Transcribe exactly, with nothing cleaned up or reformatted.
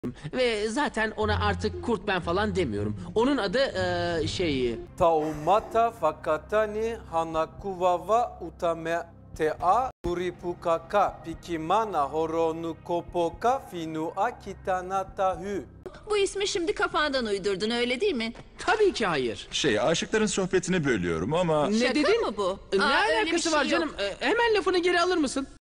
Ve zaten ona artık kurt ben falan demiyorum. Onun adı eee, şey... Taumata fakatani hanakuvava utametea kuripukaka pikimana horonu kopoka finua kitanatahü. Bu ismi şimdi kafandan uydurdun, öyle değil mi? Tabii ki hayır. Şey, aşıkların sohbetini bölüyorum ama... Ne Şaka dedin? mı bu? Ne Aa, öyle bir alakası şey var yok. canım? Eee, hemen lafını geri alır mısın?